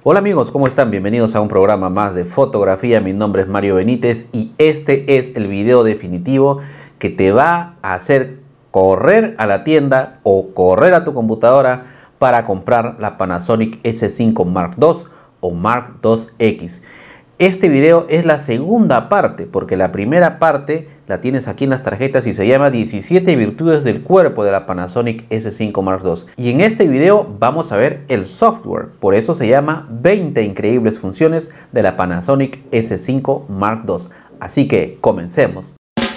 Hola amigos, ¿cómo están? Bienvenidos a un programa más de fotografía. Mi nombre es Mario Benítez y este es el video definitivo que te va a hacer correr a la tienda o correr a tu computadora para comprar la Panasonic S5 Mark II o Mark IIX. Este video es la segunda parte, porque la primera parte la tienes aquí en las tarjetas y se llama 17 virtudes del cuerpo de la Panasonic S5 Mark II. Y en este video vamos a ver el software, por eso se llama 20 increíbles funciones de la Panasonic S5 Mark II. Así que comencemos.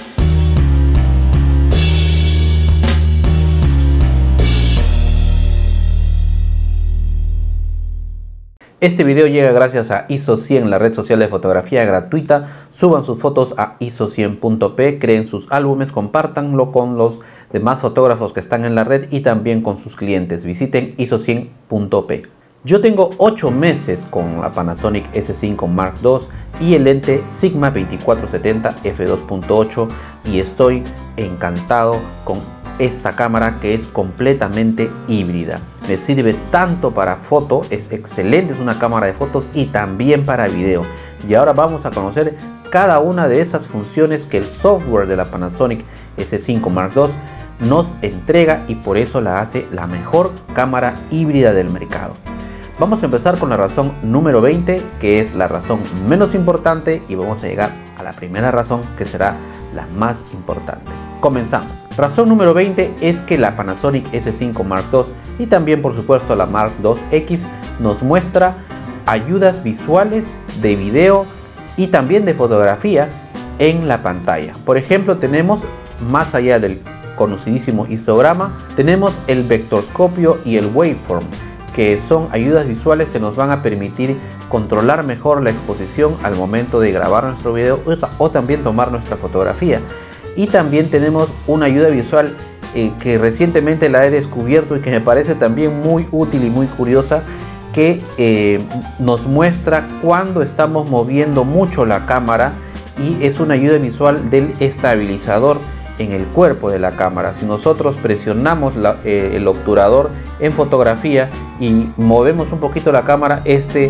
Este video llega gracias a ISO 100, la red social de fotografía gratuita. Suban sus fotos a iso100.p, creen sus álbumes, compártanlo con los demás fotógrafos que están en la red y también con sus clientes. Visiten iso100.p. Yo tengo 8 meses con la Panasonic S5 Mark II y el lente Sigma 2470 f2.8 y estoy encantado con esta cámara, que es completamente híbrida. Me sirve tanto para foto, es excelente, es una cámara de fotos, y también para video. Y ahora vamos a conocer cada una de esas funciones que el software de la Panasonic S5 Mark II nos entrega, y por eso la hace la mejor cámara híbrida del mercado. Vamos a empezar con la razón número 20, que es la razón menos importante, y vamos a llegar a la primera razón, que será la más importante. Comenzamos. Razón número 20 es que la Panasonic S5 Mark II y también por supuesto la Mark IIX nos muestra ayudas visuales de video y también de fotografía en la pantalla. Por ejemplo, tenemos, más allá del conocidísimo histograma, tenemos el vectorscopio y el waveform, que son ayudas visuales que nos van a permitir controlar mejor la exposición al momento de grabar nuestro video o también tomar nuestra fotografía. Y también tenemos una ayuda visual que recientemente la he descubierto y que me parece también muy útil y muy curiosa, que nos muestra cuando estamos moviendo mucho la cámara, y es una ayuda visual del estabilizador en el cuerpo de la cámara. Si nosotros presionamos el obturador en fotografía y movemos un poquito la cámara, este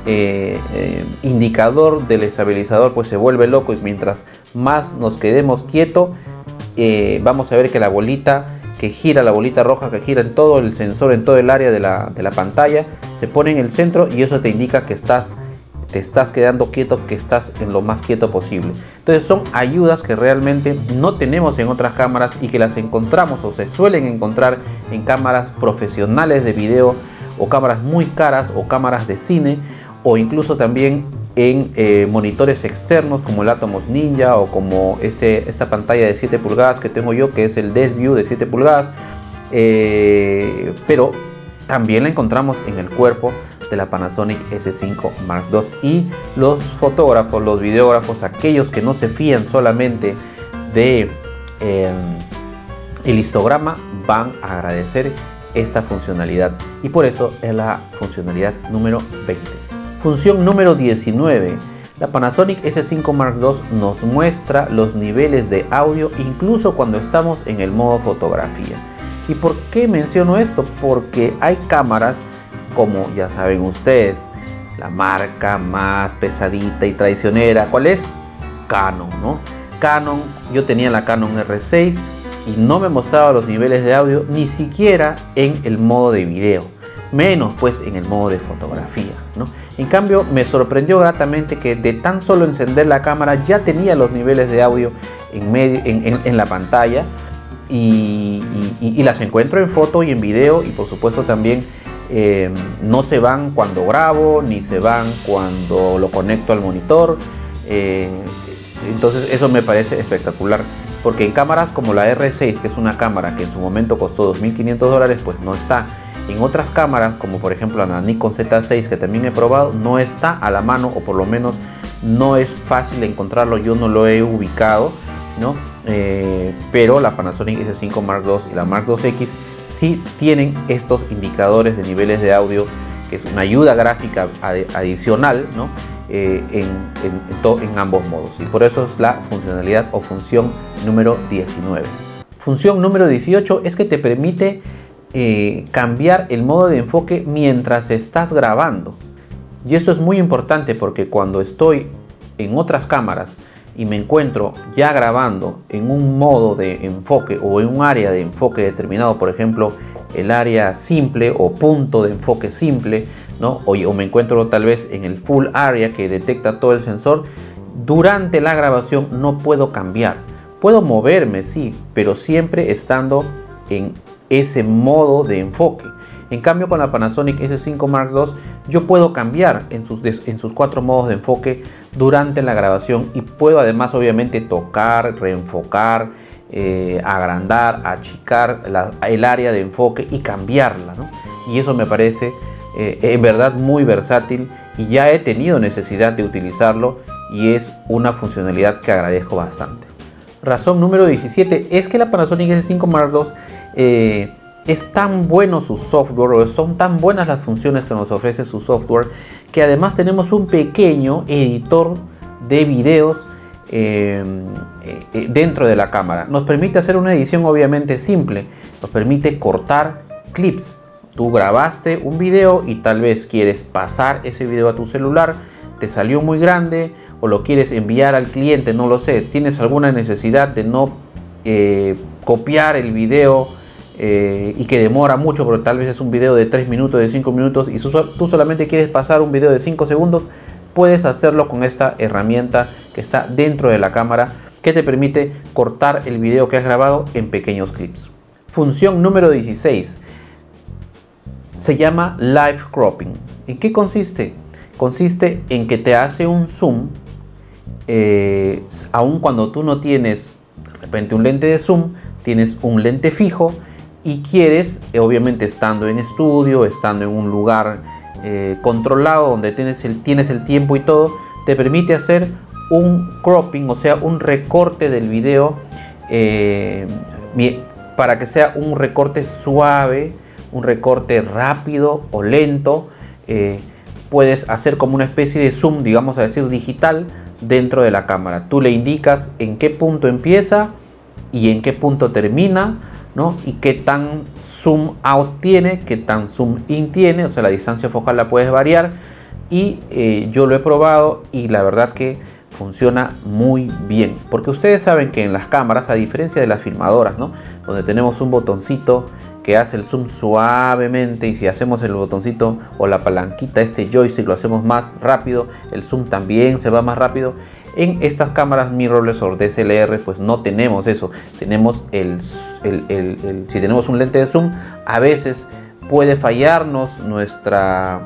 indicador del estabilizador pues se vuelve loco, y mientras más nos quedemos quietos, vamos a ver que la bolita que gira, la bolita roja que gira en todo el sensor, en todo el área de la pantalla, se pone en el centro, y eso te indica que te estás quedando quieto, que estás en lo más quieto posible. Entonces son ayudas que realmente no tenemos en otras cámaras y que las encontramos o se suelen encontrar en cámaras profesionales de video, o cámaras muy caras, o cámaras de cine, o incluso también en monitores externos como el Atomos Ninja, o como esta pantalla de 7 pulgadas que tengo yo, que es el DeskView de 7 pulgadas, pero también la encontramos en el cuerpo de la Panasonic S5 Mark II. Y los fotógrafos, los videógrafos, aquellos que no se fían solamente de el histograma, van a agradecer esta funcionalidad, y por eso es la funcionalidad número 20. Función número 19. La Panasonic S5 Mark II nos muestra los niveles de audio incluso cuando estamos en el modo fotografía. ¿Y por qué menciono esto? Porque hay cámaras, como ya saben ustedes, la marca más pesadita y traicionera, ¿cuál es? Canon, ¿no? Canon, yo tenía la Canon R6 y no me mostraba los niveles de audio ni siquiera en el modo de video, menos pues en el modo de fotografía, ¿no? En cambio, me sorprendió gratamente que de tan solo encender la cámara ya tenía los niveles de audio en la pantalla, y las encuentro en foto y en video, y por supuesto también no se van cuando grabo, ni se van cuando lo conecto al monitor. Entonces eso me parece espectacular, porque en cámaras como la R6, que es una cámara que en su momento costó $2.500, pues no está. En otras cámaras, como por ejemplo la Nikon Z6, que también he probado, no está a la mano, o por lo menos no es fácil de encontrarlo, yo no lo he ubicado, ¿no? Pero la Panasonic S5 Mark II y la Mark IIX sí tienen estos indicadores de niveles de audio, que es una ayuda gráfica adicional, ¿no? En ambos modos, y por eso es la funcionalidad o función número 19. Función número 18 es que te permite cambiar el modo de enfoque mientras estás grabando. Y esto es muy importante porque cuando estoy en otras cámaras y me encuentro ya grabando en un modo de enfoque o en un área de enfoque determinado, por ejemplo el área simple o punto de enfoque simple, ¿no? O me encuentro tal vez en el full area que detecta todo el sensor, durante la grabación no puedo cambiar. Puedo moverme, sí, pero siempre estando en ese modo de enfoque. En cambio, con la Panasonic S5 Mark II yo puedo cambiar en sus 4 modos de enfoque durante la grabación, y puedo además obviamente tocar, reenfocar, agrandar, achicar el área de enfoque y cambiarla, ¿no? Y eso me parece en verdad muy versátil, y ya he tenido necesidad de utilizarlo y es una funcionalidad que agradezco bastante. Razón número 17 es que la Panasonic S5 Mark II es tan bueno su software, o son tan buenas las funciones que nos ofrece su software, que además tenemos un pequeño editor de videos dentro de la cámara. Nos permite hacer una edición obviamente simple, nos permite cortar clips. Tú grabaste un video y tal vez quieres pasar ese video a tu celular, te salió muy grande o lo quieres enviar al cliente, no lo sé, tienes alguna necesidad de no copiar el video y que demora mucho, pero tal vez es un video de 3 minutos, de 5 minutos y tú solamente quieres pasar un video de 5 segundos, puedes hacerlo con esta herramienta que está dentro de la cámara, que te permite cortar el video que has grabado en pequeños clips. Función número 16 se llama Live Cropping. ¿En qué consiste? Consiste en que te hace un zoom, aun cuando tú no tienes de repente un lente de zoom, tienes un lente fijo y quieres, obviamente estando en estudio, estando en un lugar controlado, donde tienes el tiempo y todo, te permite hacer un cropping, o sea, un recorte del video para que sea un recorte suave, un recorte rápido o lento. Puedes hacer como una especie de zoom, digamos a decir digital, dentro de la cámara. Tú le indicas en qué punto empieza y en qué punto termina, ¿no? Y qué tan zoom out tiene, qué tan zoom in tiene, o sea, la distancia focal la puedes variar. Y yo lo he probado y la verdad que funciona muy bien, porque ustedes saben que en las cámaras, a diferencia de las filmadoras, ¿no?, donde tenemos un botoncito que hace el zoom suavemente, y si hacemos el botoncito o la palanquita, este joystick, lo hacemos más rápido, el zoom también se va más rápido. En estas cámaras mirrorless o DSLR pues no tenemos eso. Tenemos si tenemos un lente de zoom, a veces puede fallarnos nuestra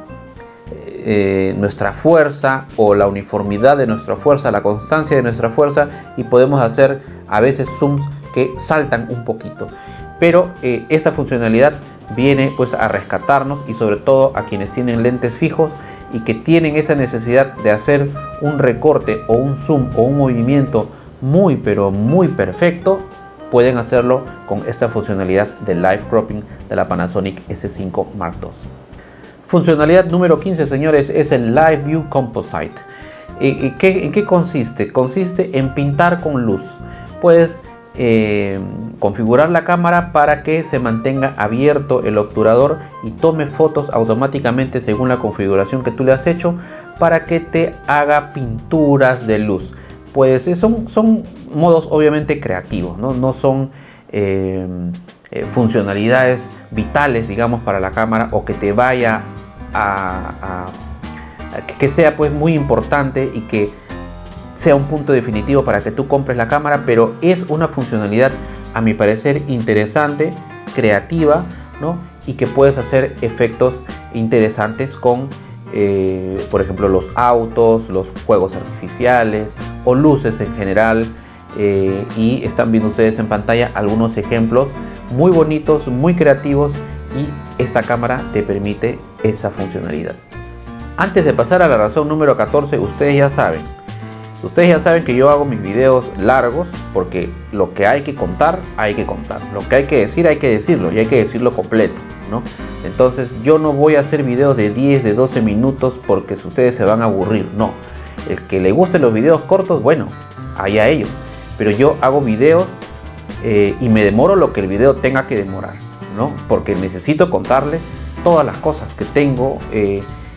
fuerza o la uniformidad de nuestra fuerza, la constancia de nuestra fuerza, y podemos hacer a veces zooms que saltan un poquito. Pero esta funcionalidad viene pues a rescatarnos, y sobre todo a quienes tienen lentes fijos y que tienen esa necesidad de hacer un recorte o un zoom o un movimiento muy pero muy perfecto, pueden hacerlo con esta funcionalidad de Live Cropping de la Panasonic S5 Mark II. Funcionalidad número 15, señores, es el Live View Composite. ¿En qué consiste? Consiste en pintar con luz. Puedes configurar la cámara para que se mantenga abierto el obturador y tome fotos automáticamente según la configuración que tú le has hecho, para que te haga pinturas de luz. Pues son modos obviamente creativos, no son funcionalidades vitales, digamos, para la cámara, o que te vaya que sea pues muy importante y que sea un punto definitivo para que tú compres la cámara, pero es una funcionalidad a mi parecer interesante, creativa, ¿no? Y que puedes hacer efectos interesantes con por ejemplo los autos, los juegos artificiales o luces en general. Y están viendo ustedes en pantalla algunos ejemplos muy bonitos, muy creativos, y esta cámara te permite esa funcionalidad. Antes de pasar a la razón número 14, ustedes ya saben que yo hago mis videos largos porque lo que hay que contar, hay que contar. Lo que hay que decir, hay que decirlo, y hay que decirlo completo, ¿no? Entonces yo no voy a hacer videos de 10, de 12 minutos porque ustedes se van a aburrir, no. El que le gusten los videos cortos, bueno, allá ellos. Pero yo hago videos y me demoro lo que el video tenga que demorar, ¿no? Porque necesito contarles todas las cosas que tengo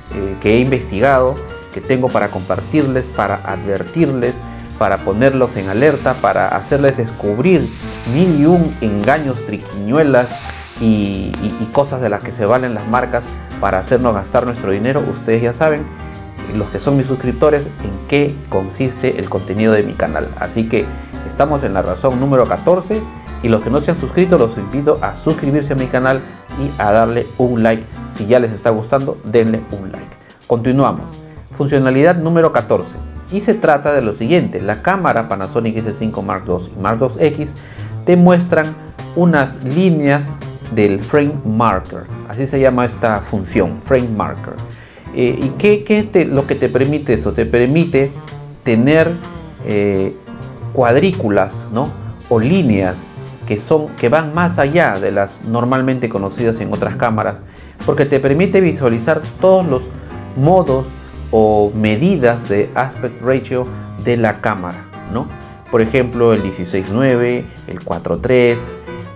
que he investigado, que tengo para compartirles, para advertirles, para ponerlos en alerta, para hacerles descubrir mil y un engaños, triquiñuelas y cosas de las que se valen las marcas para hacernos gastar nuestro dinero. Ustedes ya saben, los que son mis suscriptores, en qué consiste el contenido de mi canal. Así que estamos en la razón número 14 y los que no se han suscrito los invito a suscribirse a mi canal y a darle un like. Si ya les está gustando, denle un like. Continuamos. Funcionalidad número 14 y se trata de lo siguiente. La cámara Panasonic S5 Mark II y Mark II X te muestran unas líneas del frame marker, así se llama esta función, frame marker. ¿Y qué es lo que te permite eso? Te permite tener cuadrículas, ¿no? O líneas que van más allá de las normalmente conocidas en otras cámaras, porque te permite visualizar todos los modos o medidas de aspect ratio de la cámara, ¿no? Por ejemplo, el 16:9, el 4:3,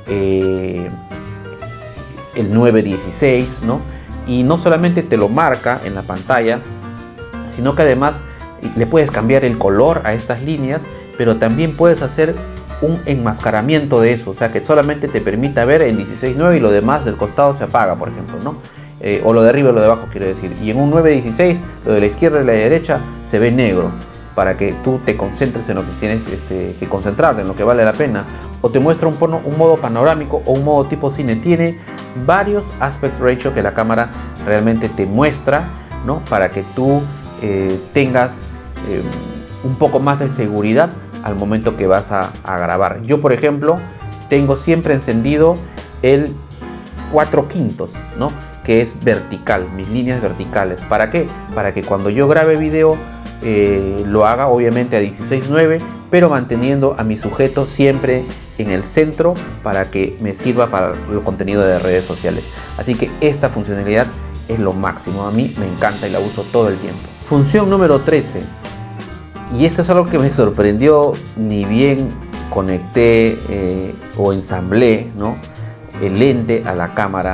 el 9:16, ¿no? Y no solamente te lo marca en la pantalla, sino que además le puedes cambiar el color a estas líneas, pero también puedes hacer un enmascaramiento de eso, o sea que solamente te permita ver en 16:9 y lo demás del costado se apaga, por ejemplo, ¿no? O lo de arriba y lo de abajo, quiero decir. Y en un 9:16, lo de la izquierda y la derecha se ve negro, para que tú te concentres en lo que tienes que concentrarte, en lo que vale la pena. O te muestra un modo panorámico o un modo tipo cine. Tiene varios aspect ratio que la cámara realmente te muestra, ¿no? Para que tú tengas un poco más de seguridad al momento que vas a grabar. Yo, por ejemplo, tengo siempre encendido el 4/5, ¿no? Que es vertical, mis líneas verticales. ¿Para qué? Para que cuando yo grabe video lo haga obviamente a 16:9, pero manteniendo a mi sujeto siempre en el centro para que me sirva para el contenido de redes sociales. Así que esta funcionalidad es lo máximo, a mí me encanta y la uso todo el tiempo. Función número 13, y esto es algo que me sorprendió, ni bien conecté o ensamblé, ¿no?, el lente a la cámara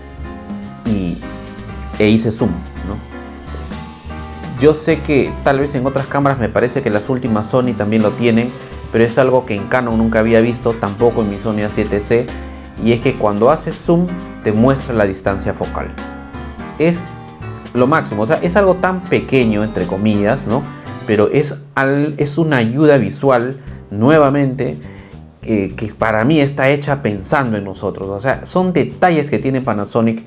e hice zoom, ¿no? Yo sé que tal vez en otras cámaras, me parece que las últimas Sony también lo tienen, pero es algo que en Canon nunca había visto, tampoco en mi Sony A7C, y es que cuando haces zoom te muestra la distancia focal. Es lo máximo, o sea, es algo tan pequeño, entre comillas, ¿no? Pero es una ayuda visual, nuevamente, que para mí está hecha pensando en nosotros. O sea, son detalles que tiene Panasonic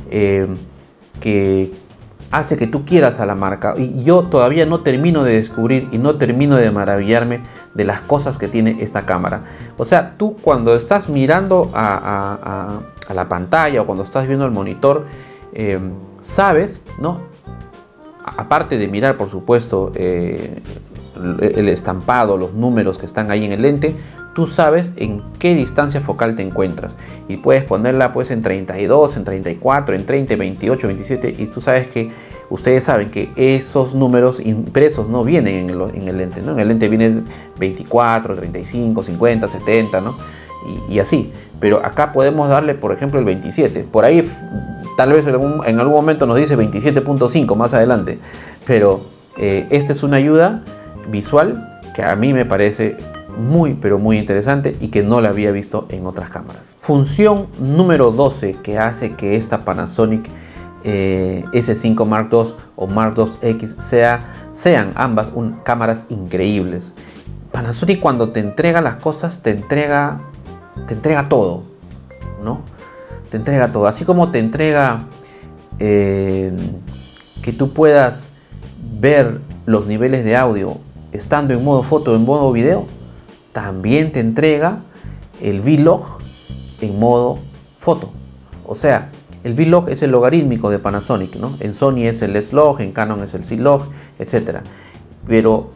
que hace que tú quieras a la marca, y yo todavía no termino de descubrir y no termino de maravillarme de las cosas que tiene esta cámara. O sea, tú cuando estás mirando a la pantalla o cuando estás viendo el monitor, sabes, ¿no? Aparte de mirar, por supuesto, el estampado, los números que están ahí en el lente, tú sabes en qué distancia focal te encuentras y puedes ponerla pues en 32, en 34, en 30, 28, 27, y tú sabes que ustedes saben que esos números impresos no vienen en el lente, ¿no? En el lente vienen 24, 35, 50, 70, ¿no? Y así, pero acá podemos darle, por ejemplo, el 27. Por ahí tal vez en algún momento nos dice 27.5 más adelante, pero esta es una ayuda visual que a mí me parece muy, pero muy interesante y que no la había visto en otras cámaras. Función número 12 que hace que esta Panasonic S5 Mark II o Mark II X sean ambas cámaras increíbles. Panasonic, cuando te entrega las cosas, te entrega todo, ¿no? Te entrega todo, así como te entrega que tú puedas ver los niveles de audio estando en modo foto o en modo video. También te entrega el V-Log en modo foto. O sea, el V-Log es el logarítmico de Panasonic, ¿no? En Sony es el S-Log, en Canon es el C-Log, etc. Pero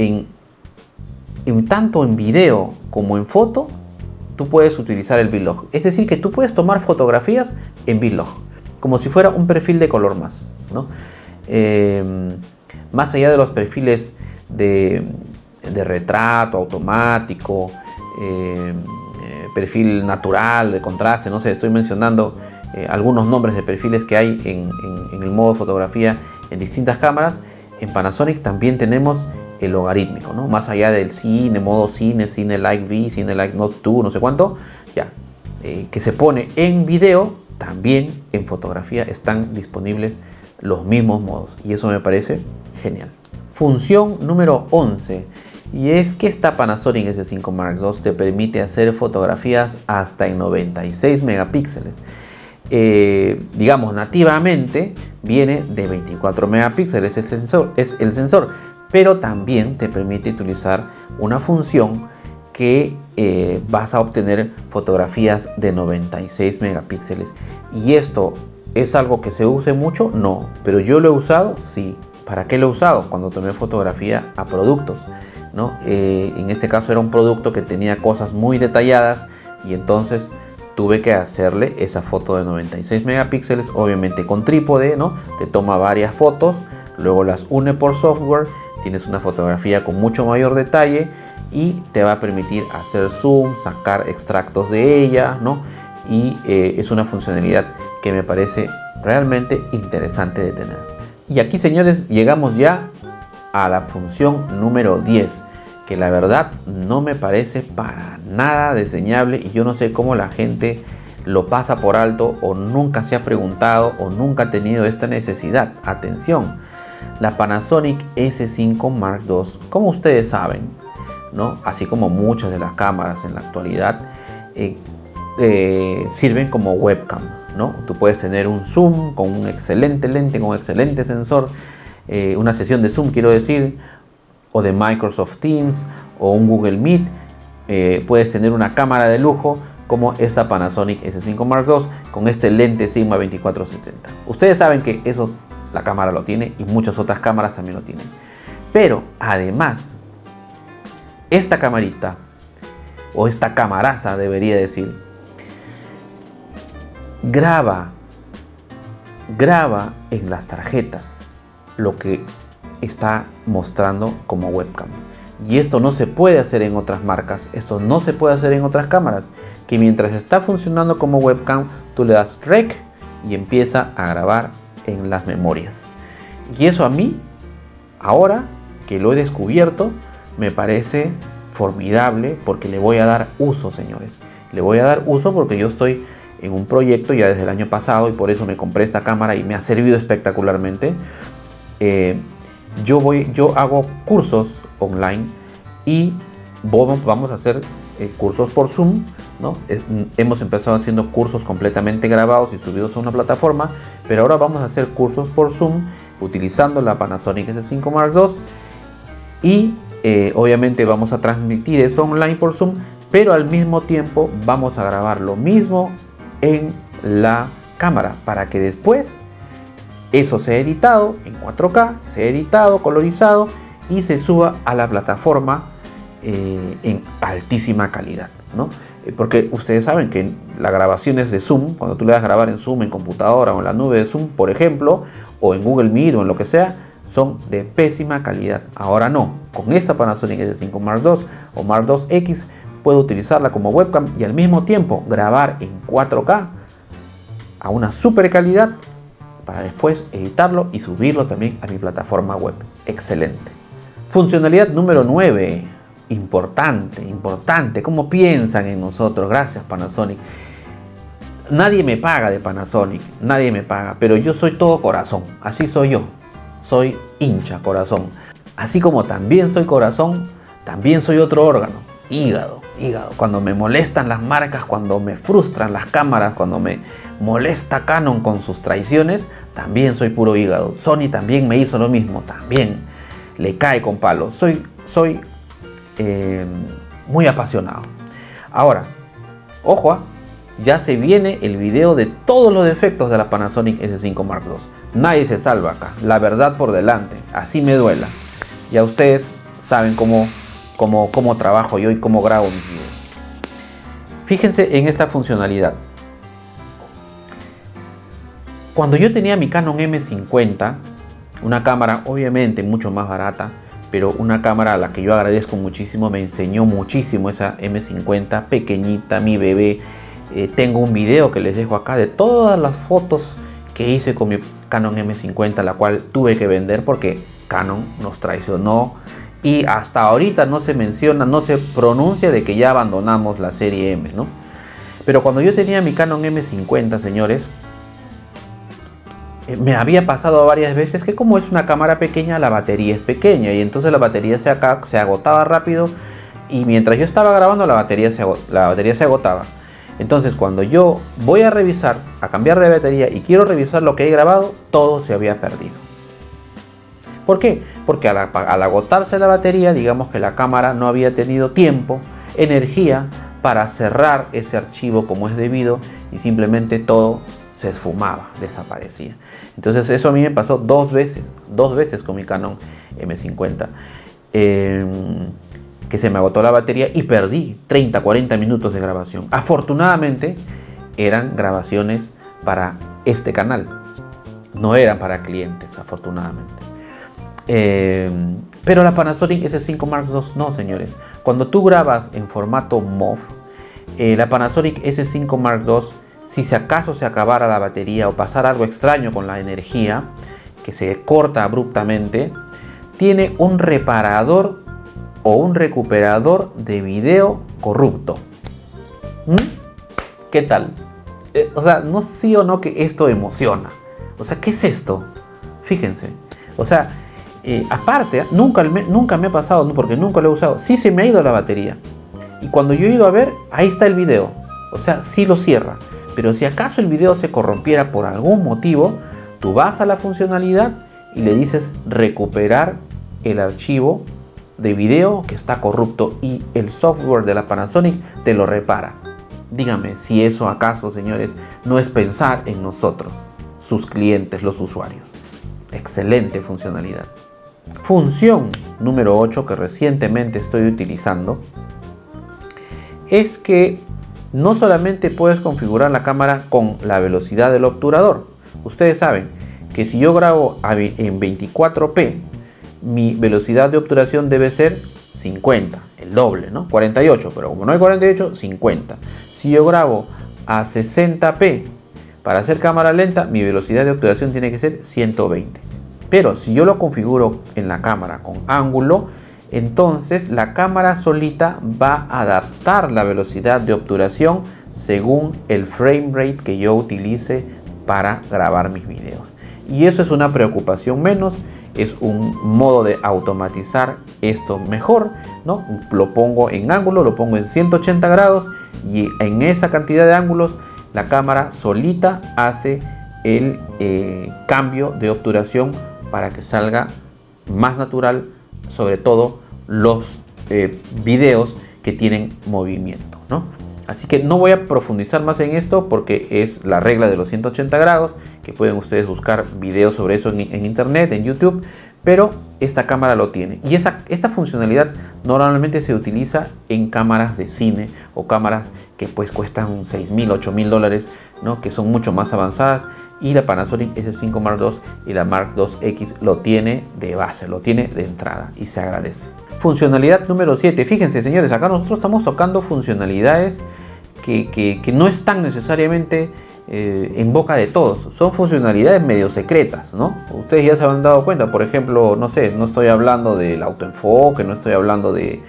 tanto en video como en foto, tú puedes utilizar el V-Log. Es decir, que tú puedes tomar fotografías en V-Log, como si fuera un perfil de color más, ¿no? Más allá de los perfiles de retrato automático, perfil natural, de contraste, no sé, estoy mencionando algunos nombres de perfiles que hay en el modo fotografía en distintas cámaras. En Panasonic también tenemos el logarítmico, ¿no? Más allá del cine, modo cine, cine like V, cine like not 2, no sé cuánto, ya, que se pone en video, también en fotografía están disponibles los mismos modos, y eso me parece genial. Función número 11, y es que esta Panasonic S5 Mark II te permite hacer fotografías hasta en 96 megapíxeles. Digamos, nativamente viene de 24 megapíxeles es el sensor, pero también te permite utilizar una función que vas a obtener fotografías de 96 megapíxeles. ¿Y esto es algo que se use mucho? No, pero yo lo he usado, sí. ¿Para qué lo he usado? Cuando tomé fotografía a productos, ¿no? En este caso era un producto que tenía cosas muy detalladas y entonces tuve que hacerle esa foto de 96 megapíxeles, obviamente con trípode, ¿no? Te toma varias fotos, luego las une por software, tienes una fotografía con mucho mayor detalle y te va a permitir hacer zoom, sacar extractos de ella, ¿no? Y es una funcionalidad que me parece realmente interesante de tener. Y aquí, señores, llegamos ya a la función número 10, que la verdad no me parece para nada diseñable y yo no sé cómo la gente lo pasa por alto o nunca se ha preguntado o nunca ha tenido esta necesidad. Atención, la Panasonic S5 Mark II, como ustedes saben, ¿no? Así como muchas de las cámaras en la actualidad, sirven como webcam, ¿no? Tú puedes tener un zoom con un excelente lente, con un excelente sensor, una sesión de zoom, quiero decir, o de Microsoft Teams o un Google Meet. Puedes tener una cámara de lujo como esta Panasonic S5 Mark II con este lente Sigma 2470. Ustedes saben que eso la cámara lo tiene y muchas otras cámaras también lo tienen. Pero además, esta camarita, o esta camaraza debería decir, graba en las tarjetas lo que está mostrando como webcam. Y esto no se puede hacer en otras marcas, esto no se puede hacer en otras cámaras, que mientras está funcionando como webcam, tú le das rec y empieza a grabar en las memorias. Y eso a mí, ahora que lo he descubierto, me parece formidable, porque le voy a dar uso, señores. Le voy a dar uso porque yo estoy en un proyecto ya desde el año pasado y por eso me compré esta cámara y me ha servido espectacularmente. Yo hago cursos online y vamos a hacer cursos por Zoom, ¿no? Hemos empezado haciendo cursos completamente grabados y subidos a una plataforma, pero ahora vamos a hacer cursos por Zoom utilizando la Panasonic S5 Mark II y obviamente vamos a transmitir eso online por Zoom, pero al mismo tiempo vamos a grabar lo mismo en la cámara para que después eso sea editado en 4K, sea editado, colorizado y se suba a la plataforma en altísima calidad, ¿no? Porque ustedes saben que las grabaciones de Zoom, cuando tú le das grabar en Zoom, en computadora o en la nube de Zoom, por ejemplo, o en Google Meet o en lo que sea, son de pésima calidad. Ahora no, con esta Panasonic S5 Mark II o Mark II-X puedo utilizarla como webcam y al mismo tiempo grabar en 4K a una super calidad para después editarlo y subirlo también a mi plataforma web. Excelente. Funcionalidad número 9. Importante. ¿Cómo piensan en nosotros? Gracias, Panasonic. Nadie me paga de Panasonic, nadie me paga, pero yo soy todo corazón. Así soy yo. Soy hincha, corazón. Así como también soy corazón, también soy otro órgano. Hígado. Cuando me molestan las marcas, cuando me frustran las cámaras, cuando me molesta Canon con sus traiciones, también soy puro hígado. Sony también me hizo lo mismo, también le cae con palo. Soy muy apasionado. Ahora, ojo, ya se viene el video de todos los defectos de la Panasonic S5 Mark II. Nadie se salva acá, la verdad por delante, así me duela. Ya ustedes saben cómo trabajo yo y cómo grabo mis videos. Fíjense en esta funcionalidad. Cuando yo tenía mi Canon M50, una cámara obviamente mucho más barata, pero una cámara a la que yo agradezco muchísimo, me enseñó muchísimo esa M50 pequeñita, mi bebé, Tengo un video que les dejo acá de todas las fotos que hice con mi Canon M50, la cual tuve que vender porque Canon nos traicionó. Y hasta ahorita no se menciona, no se pronuncia de que ya abandonamos la serie M, ¿no? Pero cuando yo tenía mi Canon M50, señores, me había pasado varias veces que como es una cámara pequeña, la batería es pequeña y entonces la batería se agotaba rápido y mientras yo estaba grabando la batería se agotaba. Entonces cuando yo voy a revisar, a cambiar de batería y quiero revisar lo que he grabado, todo se había perdido. ¿Por qué? Porque al agotarse la batería, digamos que la cámara no había tenido tiempo, energía para cerrar ese archivo como es debido y simplemente todo se esfumaba, desaparecía. Entonces eso a mí me pasó dos veces con mi Canon M50, que se me agotó la batería y perdí 30-40 minutos de grabación. Afortunadamente eran grabaciones para este canal, no eran para clientes, afortunadamente. Pero la Panasonic S5 Mark II no, señores. Cuando tú grabas en formato MOV, la Panasonic S5 Mark II, si acaso se acabara la batería o pasara algo extraño con la energía, que se corta abruptamente, tiene un reparador o un recuperador de video corrupto. ¿Qué tal? O sea, no sí o no que esto emociona. O sea, ¿qué es esto? Fíjense. O sea, aparte, nunca me ha pasado, porque nunca lo he usado. Sí se me ha ido la batería. Y cuando yo he ido a ver, ahí está el video. O sea, sí lo cierra. Pero si acaso el video se corrompiera por algún motivo, tú vas a la funcionalidad y le dices recuperar el archivo de video que está corrupto y el software de la Panasonic te lo repara. Díganme si eso acaso, señores, no es pensar en nosotros, sus clientes, los usuarios. Excelente funcionalidad. Función número 8 que recientemente estoy utilizando es que no solamente puedes configurar la cámara con la velocidad del obturador. Ustedes saben que si yo grabo en 24p, mi velocidad de obturación debe ser 50, el doble, ¿no? 48, pero como no hay 48, 50. Si yo grabo a 60p para hacer cámara lenta, mi velocidad de obturación tiene que ser 120. Pero si yo lo configuro en la cámara con ángulo, entonces la cámara solita va a adaptar la velocidad de obturación según el frame rate que yo utilice para grabar mis videos. Y eso es una preocupación menos, es un modo de automatizar esto mejor, ¿no? Lo pongo en ángulo, lo pongo en 180 grados y en esa cantidad de ángulos la cámara solita hace el cambio de obturación para que salga más natural, sobre todo los videos que tienen movimiento, ¿no? Así que no voy a profundizar más en esto porque es la regla de los 180 grados, que pueden ustedes buscar videos sobre eso en internet, en YouTube, pero esta cámara lo tiene. Y esta funcionalidad normalmente se utiliza en cámaras de cine o cámaras que pues cuestan $6.000, $8.000, ¿no? Que son mucho más avanzadas. Y la Panasonic S5 Mark II y la Mark II-X lo tiene de base, lo tiene de entrada y se agradece. Funcionalidad número 7. Fíjense, señores, acá nosotros estamos tocando funcionalidades que no están necesariamente en boca de todos. Son funcionalidades medio secretas, ¿no? Ustedes ya se habrán dado cuenta. Por ejemplo, no sé, no estoy hablando del autoenfoque, no estoy hablando de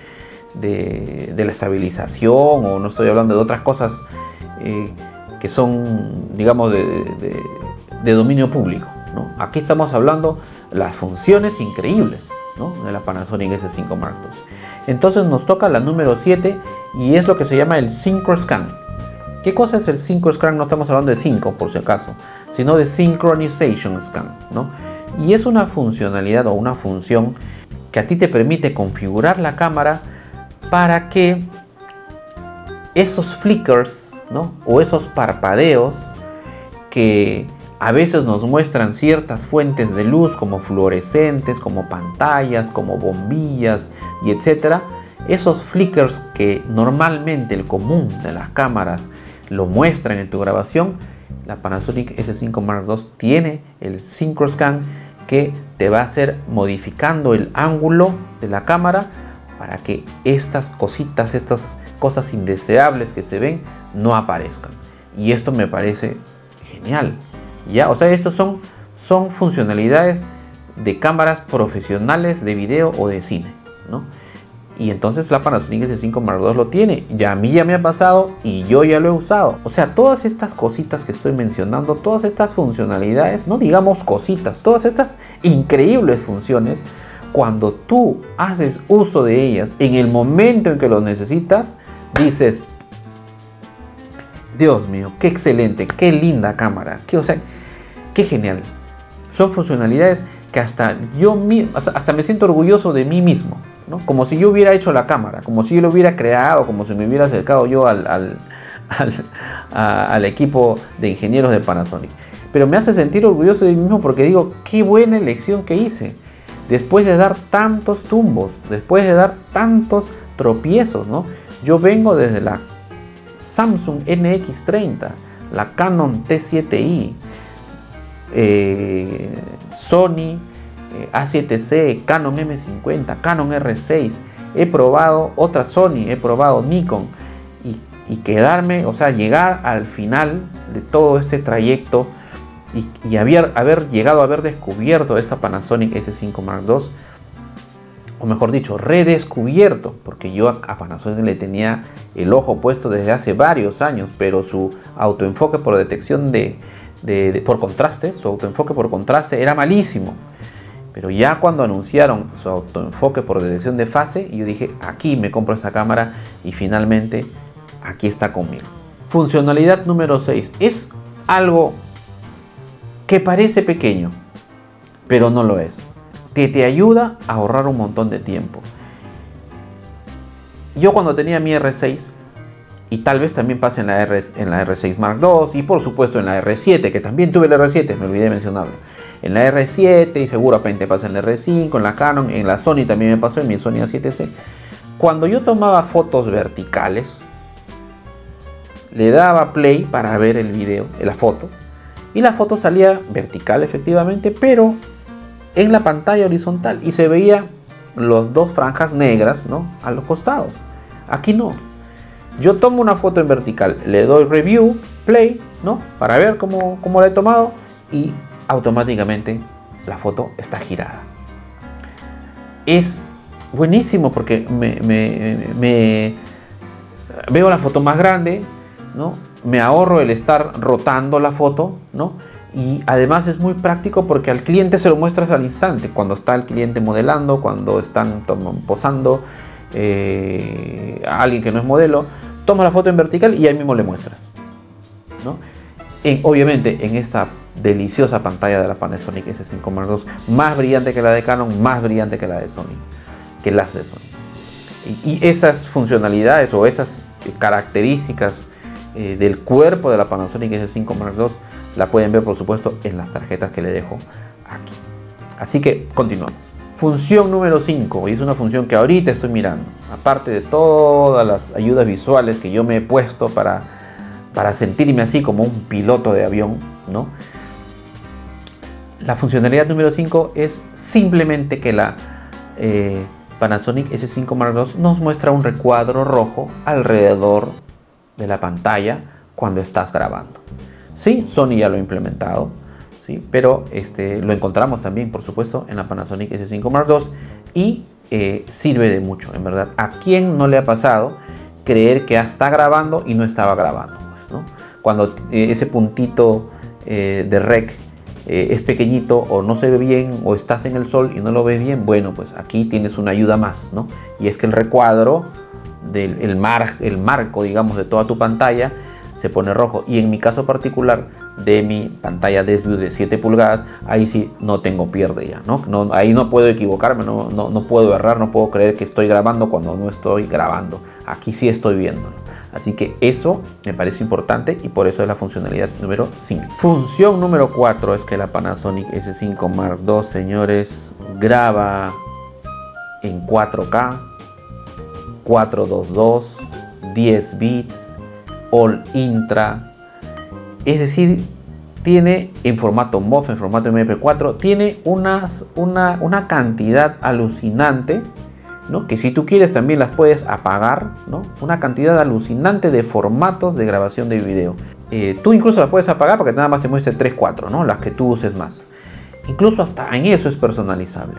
la estabilización, o no estoy hablando de otras cosas que son, digamos, de dominio público, ¿no? Aquí estamos hablando las funciones increíbles, ¿no? De la Panasonic S5 Mark II. Entonces nos toca la número 7 y es lo que se llama el Synchro Scan. ¿Qué cosa es el Synchro Scan? No estamos hablando de 5 por si acaso, sino de Synchronization Scan, ¿no? Y es una funcionalidad o una función que a ti te permite configurar la cámara para que esos flickers, ¿no? O esos parpadeos que a veces nos muestran ciertas fuentes de luz como fluorescentes, como pantallas, como bombillas y etcétera. Esos flickers que normalmente el común de las cámaras lo muestran en tu grabación, la Panasonic S5 Mark II tiene el Synchro Scan que te va a hacer modificando el ángulo de la cámara para que estas cositas, estos cosas indeseables que se ven no aparezcan. Y esto me parece genial, ¿ya? O sea, estos son funcionalidades de cámaras profesionales de video o de cine, ¿no? Y entonces la Panasonic S5 Mark II lo tiene. Ya a mí ya me ha pasado y yo ya lo he usado. O sea, todas estas cositas que estoy mencionando, todas estas funcionalidades, no digamos cositas, todas estas increíbles funciones, cuando tú haces uso de ellas en el momento en que lo necesitas, dices: Dios mío, qué excelente, qué linda cámara, o sea, qué genial. Son funcionalidades que hasta me siento orgulloso de mí mismo, ¿no? Como si yo hubiera hecho la cámara, como si yo lo hubiera creado, como si me hubiera acercado yo al equipo de ingenieros de Panasonic. Pero me hace sentir orgulloso de mí mismo porque digo, qué buena elección que hice. Después de dar tantos tumbos, después de dar tantos tropiezos, ¿no? Yo vengo desde la Samsung NX30, la Canon T7i, Sony A7C, Canon M50, Canon R6, he probado otra Sony, he probado Nikon y quedarme, o sea, llegar al final de todo este trayecto y haber llegado a haber descubierto esta Panasonic S5 Mark II, o mejor dicho, redescubierto, porque yo a Panasonic le tenía el ojo puesto desde hace varios años, pero su autoenfoque por detección por contraste, su autoenfoque por contraste era malísimo. Pero ya cuando anunciaron su autoenfoque por detección de fase, yo dije, aquí me compro esta cámara y finalmente aquí está conmigo. Funcionalidad número 6. Es algo que parece pequeño, pero no lo es. Que te ayuda a ahorrar un montón de tiempo. Yo cuando tenía mi R6, y tal vez también pase en la R6 Mark II, y por supuesto en la R7, que también tuve la R7, me olvidé de mencionarlo. En la R7 y seguramente pasa en la R5, en la Canon, en la Sony también me pasó, en mi Sony A7C. Cuando yo tomaba fotos verticales, le daba play para ver el video, la foto, y la foto salía vertical efectivamente, pero en la pantalla horizontal y se veía los dos franjas negras, ¿no?, a los costados. Aquí no. Yo tomo una foto en vertical, le doy review, play, ¿no?, para ver cómo la he tomado y automáticamente la foto está girada. Es buenísimo porque veo la foto más grande, ¿no? Me ahorro el estar rotando la foto, ¿no? Y además es muy práctico porque al cliente se lo muestras al instante, cuando está el cliente modelando, cuando están posando, a alguien que no es modelo, toma la foto en vertical y ahí mismo le muestras, ¿no? Obviamente en esta deliciosa pantalla de la Panasonic S5 Mark II, más brillante que la de Canon, más brillante que la de Sony, que las de Sony. Y esas funcionalidades o esas características del cuerpo de la Panasonic S5 Mark II la pueden ver, por supuesto, en las tarjetas que le dejo aquí. Así que continuamos. Función número 5, y es una función que ahorita estoy mirando, aparte de todas las ayudas visuales que yo me he puesto para sentirme así como un piloto de avión, ¿no? La funcionalidad número 5 es simplemente que la Panasonic S5 Mark II nos muestra un recuadro rojo alrededor de la pantalla cuando estás grabando. Sí, Sony ya lo ha implementado, ¿sí? Pero lo encontramos también, por supuesto, en la Panasonic S5 Mark II y sirve de mucho, en verdad. ¿A quién no le ha pasado creer que está grabando y no estaba grabando, ¿no? Cuando ese puntito de rec es pequeñito o no se ve bien o estás en el sol y no lo ves bien, bueno, pues aquí tienes una ayuda más, ¿no? Y es que el recuadro el marco, digamos, de toda tu pantalla se pone rojo. Y en mi caso particular de mi pantalla Desview de 7 pulgadas, ahí sí no tengo pierde ya, ¿no? Ahí no puedo equivocarme, no puedo errar, no puedo creer que estoy grabando cuando no estoy grabando. Aquí sí estoy viéndolo. Así que eso me parece importante y por eso es la funcionalidad número 5. Función número 4 es que la Panasonic S5 Mark II, señores, graba en 4K, 422, 10 bits, All Intra, es decir, tiene en formato MOV, en formato MP4, tiene una cantidad alucinante ¿no? Que si tú quieres también las puedes apagar, ¿no? Una cantidad alucinante de formatos de grabación de video. Tú incluso las puedes apagar para que nada más te muestre 3, 4, ¿no? Las que tú uses más. Incluso hasta en eso es personalizable.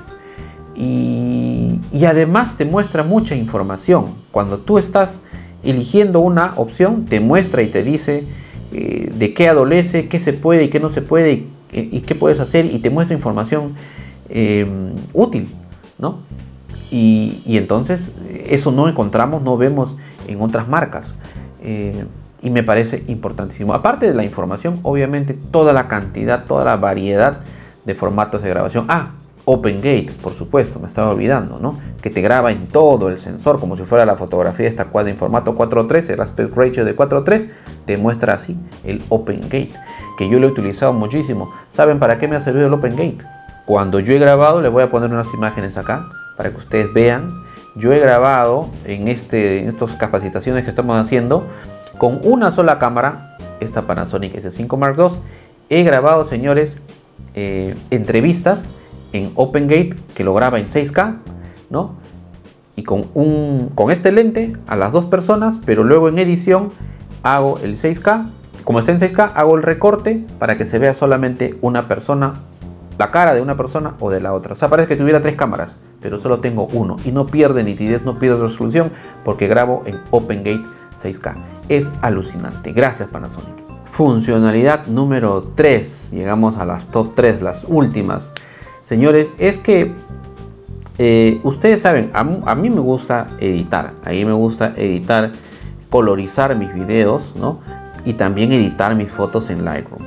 Y además te muestra mucha información. Cuando tú estás eligiendo una opción, te muestra y te dice de qué adolece, qué se puede y qué no se puede y qué puedes hacer, y te muestra información útil, ¿no? Y entonces eso no encontramos, no vemos en otras marcas. Y me parece importantísimo. Aparte de la información, obviamente toda la cantidad, toda la variedad de formatos de grabación. OpenGate, por supuesto, me estaba olvidando, ¿no? Que te graba en todo el sensor, como si fuera la fotografía esta cual en formato 4:3, el aspect ratio de 4:3, te muestra así el OpenGate, que yo lo he utilizado muchísimo. ¿Saben para qué me ha servido el OpenGate? Cuando yo he grabado, les voy a poner unas imágenes acá, para que ustedes vean. Yo he grabado en estas capacitaciones que estamos haciendo, con una sola cámara, esta Panasonic S5 Mark II, he grabado, señores, entrevistas en OpenGate, que lo graba en 6K, ¿no? Y con este lente a las 2 personas, pero luego en edición hago el 6K. Como está en 6K, hago el recorte para que se vea solamente una persona, la cara de una persona o de la otra. O sea, parece que tuviera 3 cámaras, pero solo tengo uno y no pierde nitidez, no pierde resolución, porque grabo en OpenGate 6K. Es alucinante. Gracias, Panasonic. Funcionalidad número 3. Llegamos a las top 3, las últimas. Señores, es que ustedes saben, a mí me gusta editar. A mí me gusta editar, colorizar mis videos, ¿no? Y también editar mis fotos en Lightroom.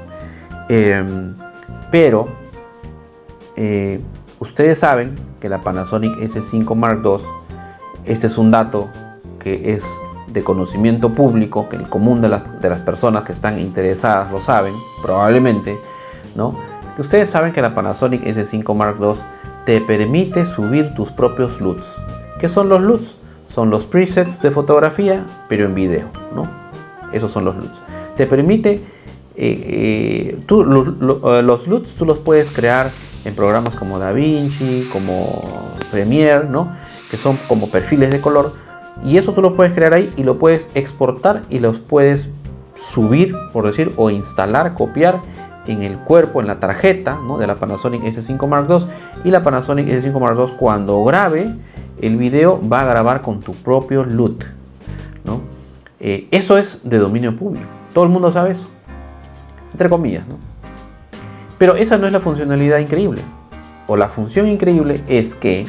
Pero ustedes saben que la Panasonic S5 Mark II, este es un dato que es de conocimiento público, que el común de las personas que están interesadas lo saben, probablemente, ¿no? Que ustedes saben que la Panasonic S5 Mark II te permite subir tus propios LUTs. ¿Qué son los LUTs? Son los presets de fotografía, pero en video, ¿no? Esos son los LUTs. Te permite, los LUTs tú los puedes crear en programas como DaVinci, como Premiere, ¿no? Que son como perfiles de color. Y eso tú lo puedes crear ahí y lo puedes exportar y los puedes subir, por decir, o instalar, copiar en el cuerpo, en la tarjeta, ¿no? De la Panasonic S5 Mark II. Y la Panasonic S5 Mark II, cuando grabe el video, va a grabar con tu propio LUT, ¿no? Eso es de dominio público. Todo el mundo sabe eso, entre comillas, ¿no? Pero esa no es la funcionalidad increíble. O la función increíble es que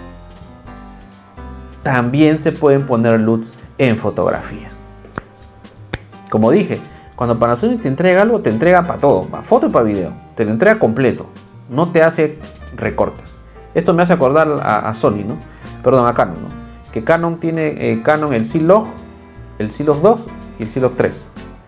también se pueden poner LUTs en fotografía. Como dije, cuando Panasonic te entrega algo, te entrega para todo, para foto y para video. Te lo entrega completo, no te hace recortes. Esto me hace acordar a Sony, ¿no? Perdón, a Canon, ¿no? Que Canon tiene Canon el C-Log, el C-Log 2 y el C-Log 3.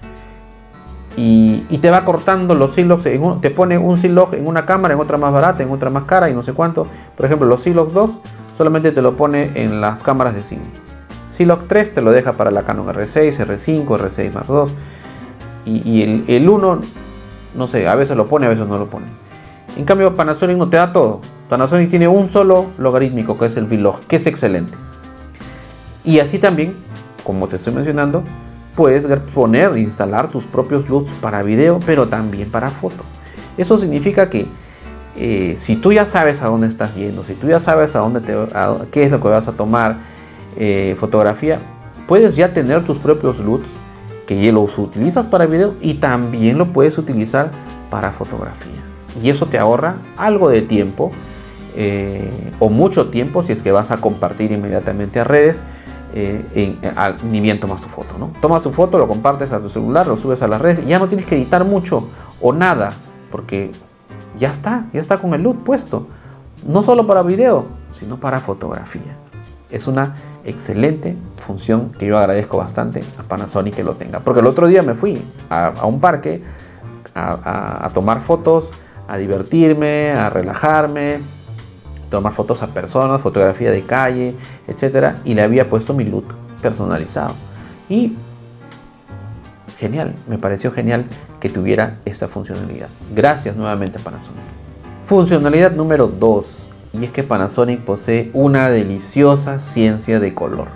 Y te va cortando los C-Logs, te pone un C-Log en una cámara, en otra más barata, en otra más cara y no sé cuánto. Por ejemplo, los C-Log 2 solamente te lo pone en las cámaras de cine. C-Log 3 te lo deja para la Canon R6, R5, R6 Mark II. Y el 1, no sé, a veces lo pone, a veces no lo pone. En cambio, Panasonic no te da todo. Panasonic tiene un solo logarítmico, que es el V-Log, que es excelente. Y así también, como te estoy mencionando, puedes poner, instalar tus propios LUTs para video, pero también para foto. Eso significa que si tú ya sabes a dónde estás yendo, si tú ya sabes qué es lo que vas a tomar fotografía, puedes ya tener tus propios LUTs que ya los utilizas para video y también lo puedes utilizar para fotografía. Y eso te ahorra algo de tiempo o mucho tiempo si es que vas a compartir inmediatamente a redes. Ni bien tomas tu foto, ¿no? Tomas tu foto, lo compartes a tu celular, lo subes a las redes y ya no tienes que editar mucho o nada, porque ya está con el LUT puesto, no solo para video, sino para fotografía. Es una excelente función que yo agradezco bastante a Panasonic que lo tenga, porque el otro día me fui a un parque a tomar fotos, a divertirme, a relajarme, tomar fotos a personas, fotografía de calle, etcétera, y le había puesto mi LUT personalizado. Y genial, me pareció genial que tuviera esta funcionalidad. Gracias nuevamente a Panasonic. Funcionalidad número 2, y es que Panasonic posee una deliciosa ciencia de color.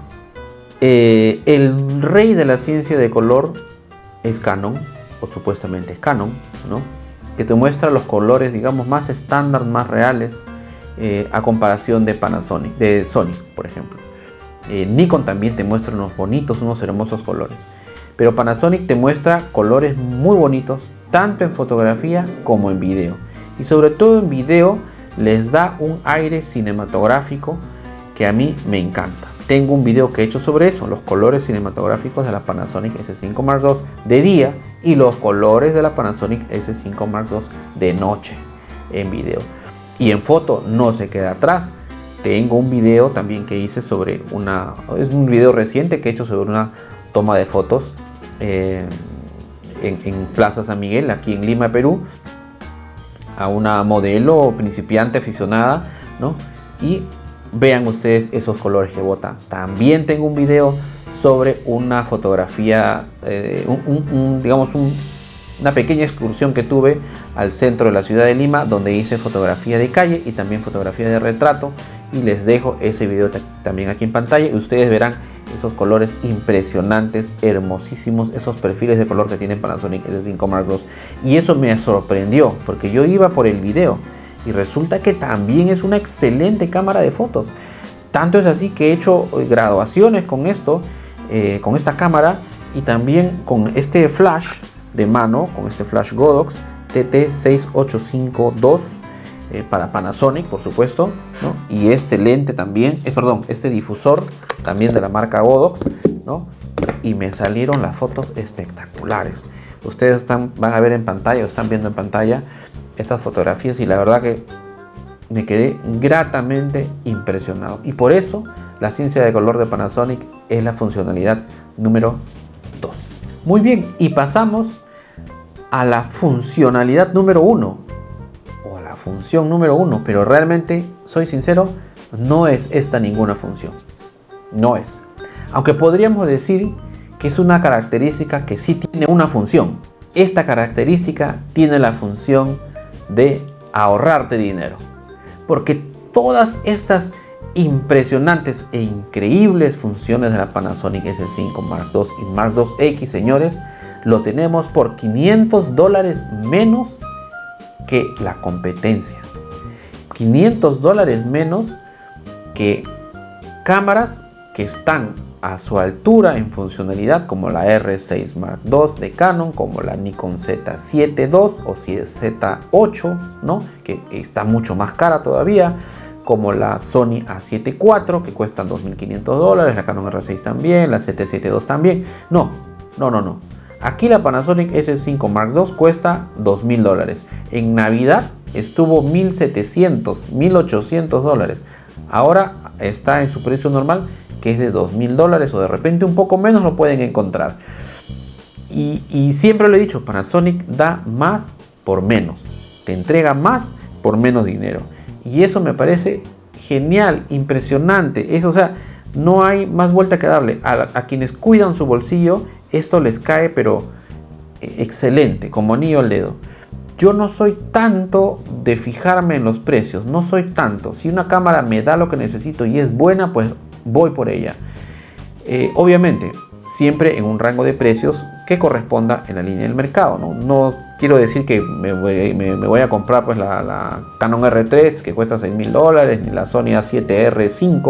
El rey de la ciencia de color es Canon, o supuestamente es Canon, ¿no? Que te muestra los colores, digamos, más estándar, más reales, a comparación de Panasonic, de Sony, por ejemplo. Nikon también te muestra unos bonitos, unos hermosos colores. Pero Panasonic te muestra colores muy bonitos, tanto en fotografía como en video. Y sobre todo en video les da un aire cinematográfico que a mí me encanta. Tengo un video que he hecho sobre eso, los colores cinematográficos de la Panasonic S5 Mark II de día y los colores de la Panasonic S5 Mark II de noche en video. Y en foto no se queda atrás. Tengo un video también que hice sobre es un video reciente que he hecho sobre una toma de fotos en Plaza San Miguel, aquí en Lima, Perú, a una modelo principiante aficionada, ¿no? Y vean ustedes esos colores que bota. También tengo un video sobre una fotografía, digamos una pequeña excursión que tuve al centro de la ciudad de Lima, donde hice fotografía de calle y también fotografía de retrato, y les dejo ese video también aquí en pantalla y ustedes verán esos colores impresionantes, hermosísimos, esos perfiles de color que tiene Panasonic S5 Mark II. Y eso me sorprendió porque yo iba por el video y resulta que también es una excelente cámara de fotos. Tanto es así que he hecho graduaciones con esto, con esta cámara, y también con este flash de mano, con este flash Godox TT6852 para Panasonic, por supuesto, ¿no? Y este lente también, este difusor también de la marca Godox, ¿no? Y me salieron las fotos espectaculares. Ustedes van a ver en pantalla, o están viendo en pantalla estas fotografías, y la verdad que me quedé gratamente impresionado. Y por eso la ciencia de color de Panasonic es la funcionalidad número 2. Muy bien, y pasamos a la funcionalidad número 1, o a la función número 1, pero realmente, soy sincero, no es esta ninguna función. No es. Aunque podríamos decir que es una característica que sí tiene una función. Esta característica tiene la función de ahorrarte dinero. Porque todas estas impresionantes e increíbles funciones de la Panasonic S5 Mark II y Mark II X, señores, lo tenemos por $500 menos que la competencia. $500 menos que cámaras que están a su altura en funcionalidad, como la R6 Mark II de Canon, como la Nikon Z7 II o Z8, ¿no? Que está mucho más cara todavía, como la Sony A7 IV, que cuestan $2.500, la Canon R6 también, la ZT7 II también. No. Aquí la Panasonic S5 Mark II cuesta $2.000. En Navidad estuvo $1.700, $1.800. Ahora está en su precio normal, que es de $2.000, o de repente un poco menos lo pueden encontrar. Y siempre lo he dicho, Panasonic da más por menos. Te entrega más por menos dinero. Y eso me parece genial, impresionante. Eso, o sea, no hay más vuelta que darle. A quienes cuidan su bolsillo, esto les cae, pero excelente, como anillo al dedo. Yo no soy tanto de fijarme en los precios, no soy tanto. Si una cámara me da lo que necesito y es buena, pues voy por ella. Obviamente, siempre en un rango de precios que corresponda en la línea del mercado, ¿no? No quiero decir que me voy a comprar pues la Canon R3 que cuesta $6.000, ni la Sony A7R5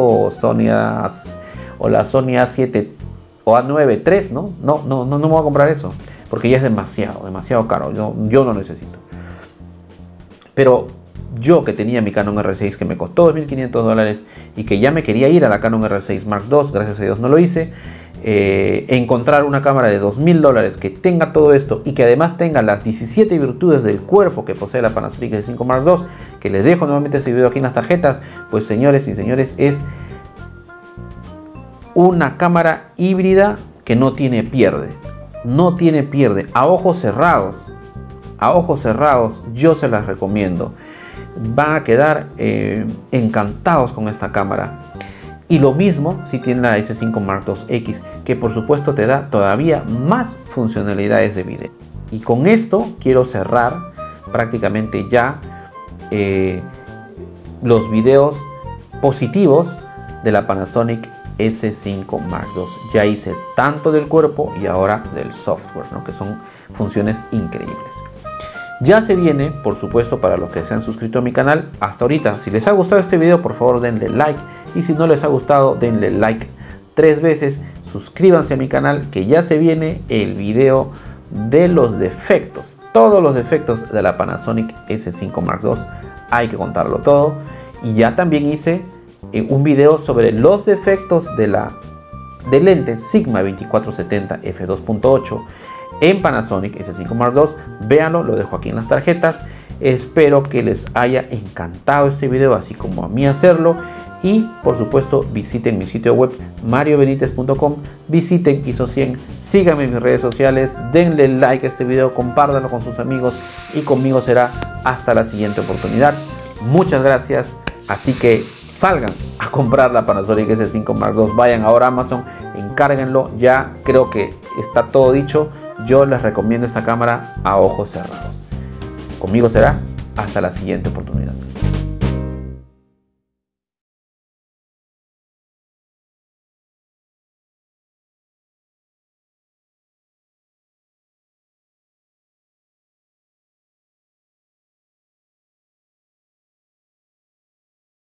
o la Sony A7 o A9 III, ¿no? No me voy a comprar eso, porque ya es demasiado caro. Yo no necesito. Pero yo, que tenía mi Canon R6 que me costó $2.500 y que ya me quería ir a la Canon R6 Mark II, gracias a Dios no lo hice, encontrar una cámara de $2.000 que tenga todo esto y que además tenga las 17 virtudes del cuerpo que posee la Panasonic S5 Mark II, que les dejo nuevamente ese video aquí en las tarjetas, pues señores y señores, es una cámara híbrida que no tiene pierde. No tiene pierde. A ojos cerrados, yo se las recomiendo. Van a quedar encantados con esta cámara. Y lo mismo si tienen la S5 Mark II X, que por supuesto te da todavía más funcionalidades de video. Y con esto quiero cerrar prácticamente ya los videos positivos de la Panasonic S5 Mark II. Ya hice tanto del cuerpo y ahora del software, ¿no? Que son funciones increíbles. Ya se viene, por supuesto, para los que se han suscrito a mi canal hasta ahorita. Si les ha gustado este video, por favor denle like. Y si no les ha gustado, denle like 3 veces. Suscríbanse a mi canal, que ya se viene el video de los defectos. Todos los defectos de la Panasonic S5 Mark II. Hay que contarlo todo. Y ya también hice un video sobre los defectos del lente Sigma 2470 f2.8 en Panasonic S5 Mark II. Véanlo, lo dejo aquí en las tarjetas. Espero que les haya encantado este video, así como a mí hacerlo. Y por supuesto visiten mi sitio web mariobenitez.com, visiten ISO100, síganme en mis redes sociales, denle like a este video, compártanlo con sus amigos y conmigo será hasta la siguiente oportunidad. Muchas gracias, así que salgan a comprar la Panasonic S5 Mark II, vayan ahora a Amazon, encárguenlo, ya creo que está todo dicho. Yo les recomiendo esta cámara a ojos cerrados. Conmigo será hasta la siguiente oportunidad.